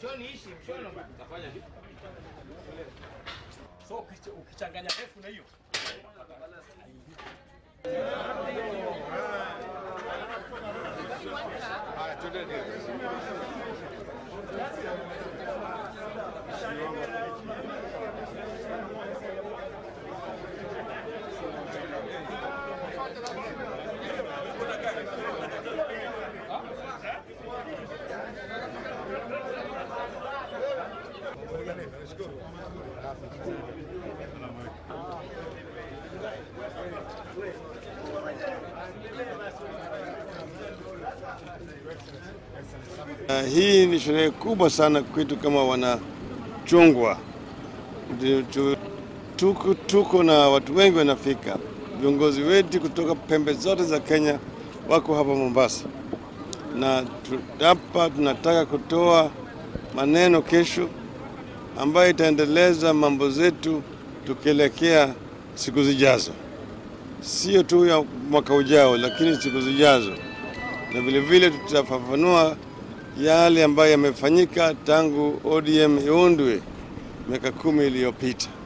So ukichanganya refu na hiyo. Hii ni sherehe kubwa sana kwetu kama wanachungwa. Tuko na watu wengi wanafika. Viongozi wetu kutoka pembe zote za Kenya wako hapa Mombasa. Na hapa tunataka kutoa maneno kesho ambayo itaendeleza mambo zetu tukielekea siku zijazo. Sio tu ya mwaka ujao, lakini siku zijazo. Na vile vile tutafafanua yale ambayo yamefanyika tangu ODM iundwe miaka 10 iliyopita.